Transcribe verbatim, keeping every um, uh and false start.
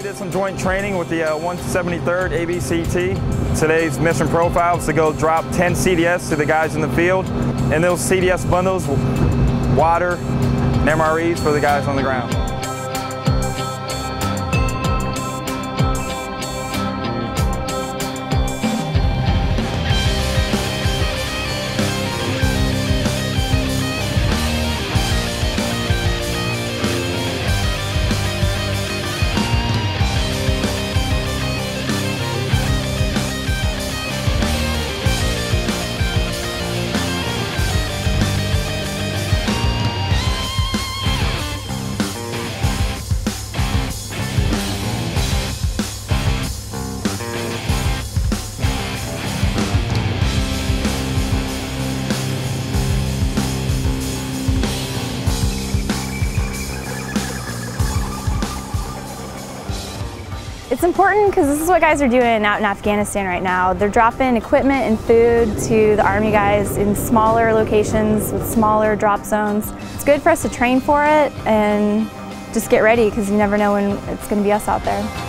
did some joint training with the uh, one seventy-third A B C T. Today's mission profile is to go drop ten C D S to the guys in the field. And those C D S bundles, water, and M R Es for the guys on the ground. It's important because this is what guys are doing out in Afghanistan right now. They're dropping equipment and food to the Army guys in smaller locations with smaller drop zones. It's good for us to train for it and just get ready because you never know when it's going to be us out there.